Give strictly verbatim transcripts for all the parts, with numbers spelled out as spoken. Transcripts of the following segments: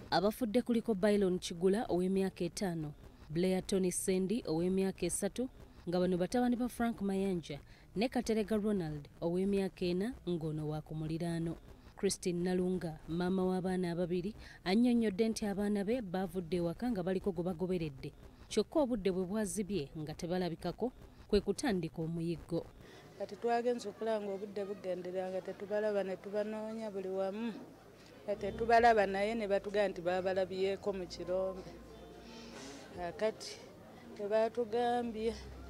Abafudde kuliko Byron Kigula ow'emyaka etaano, Blair Tony Sendi ow'emyaka esatu, nga bano batabani ba Frank Mayanja ne Katerega Ronald ow'emyaka ena ng'ono wa ku muliraano. Christine Nalunga, maama w'abaana ababiri, annyonnyodde nti abaana be baavudde ewaka nga baliko gwe bagoberedde, kyokka obudde bwe bwazibye nga tebalabikako, kwe kutandika omuyiggo. Kati twagenze okulanga obudde bugenderera nga tetubalaba ne tubanoonya buli wamu. Tetubalaba naye ne batugamba nti baabalabyeko mu Kirombe. Kati tebatugambye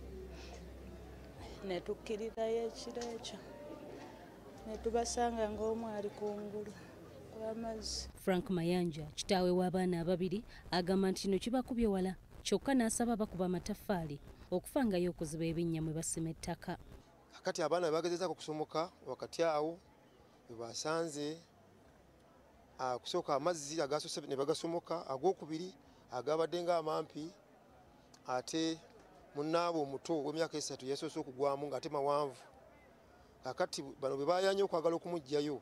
ne tukkirirayo ekiro ekyo ne tubasanga ng'omu ali kungulu kw'amazzi. Frank Mayanja, kitaawe w'abaana ababiri, agamba nti kino kibakubye wala, kyokka n'asaba bakuba amataffaali okufangayo okuziba ebinnya mwe basima ettaka. Kakati abaana bagezezaako okusomoka wakati awo bwe basanze kusooka amazzi agasoose ne bagasomoka, ag'okubiri agabadde ng'amampi, ate munnaabwe omuto w'emyaka esatu yasoose okugwamu ng'ate mawanvu. Kakati bano bwe baayanye okwagala okumuggyayo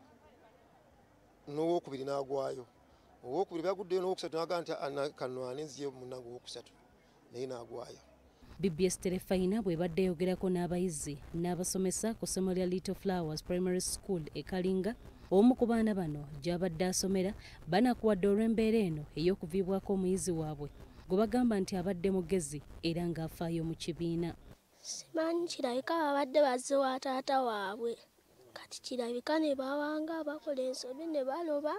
n'owokubiri n'agwayo. Owokubiri byaguddeyo n'owokusatu n'agamba nti kanwane nziyo munnange owokusatu, naye n'agwayo. B B S Terefayina bwe badde yogerako n'abayizi n'abasomesa ku ssomero lya Little Flowers Primary School e Kalinga, omu ku baana bano gy'abadde asomera banakuwadde olw'embeera eno ey'okuviibwako omuyizi waabwe gwe bagamba nti abadde mugezi era ng'afaayo mu kibiina. Simanyi, kirabika babadde bazze wa taata waabwe, kati kirabika ne bawanga bakola ensobi ne baloba,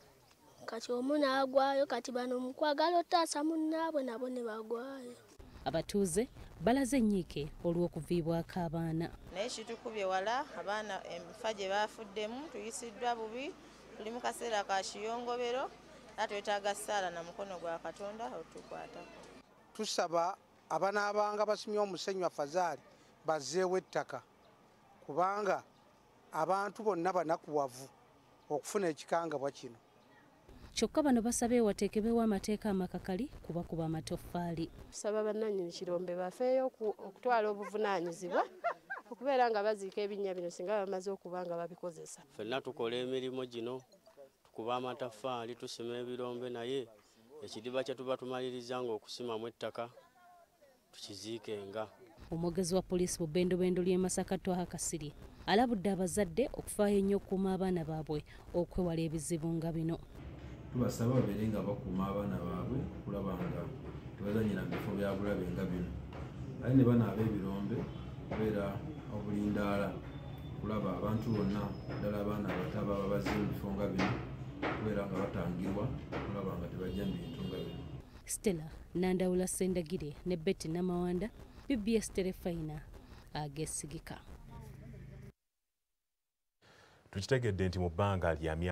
kati omu n'agwayo, kati bano mu kwagala otaasa munnaabwe nabo ne bagwayo. Abatuuze balaze ennyiike olw'okuviibwako abaana. Naye kitukubye wala, abaana enfa gye baafuddemu tuyisiddwa bubi, tuli mu kaseera ka kiyongobero, era twetaaga ssaala na mukono gwa Katonda otukwatako. Tusaba abanaabanga basimye omusenyu afazaali bazzeewo ettaka, kubanga abantu bonna banakuwavu okufuna ekikangabwa kino. Kyokka bano basabye wateekebwewo amateeka amakakali kubakuba amatoffaali. Tusaba bannannyini Kirombe bafeeyo okutwala obuvunaanyizibwa okubeera nga baziika ebinnya bino singa bamaze okuba nga babikozesa. Ffenna tukola emirimu gino, tukuba amataffaali, tusima ebirombe, naye ekidiba kye tuba tumaliriza ng'okusimamu ettaka tukiziikenga. Omwogezi wa poliisi mu bbendobendo ly'e Masaka Twaha Kasirye alabudde abazadde okufaayo ennyo okukuuma abaana baabwe okwewala ebizibu nga bino. Tubasaba babeere nga bakuuma abaana baabwe okulaba nga tebazannyira mu bifo bya bulabe nga bino. Ate ne banaaba ebirombe kubeera obulindaala okulaba abantu bonna ddala abaana abato ababa bazze mu bifo nga bino kubeera nga batangirwa okulaba nga tebajja mu bintu nga bino. Stella Nandawula Sendagire ne Betty Namawanda, B B S Terefayina, agesigika. Tukitegedde nti mu bbanga lya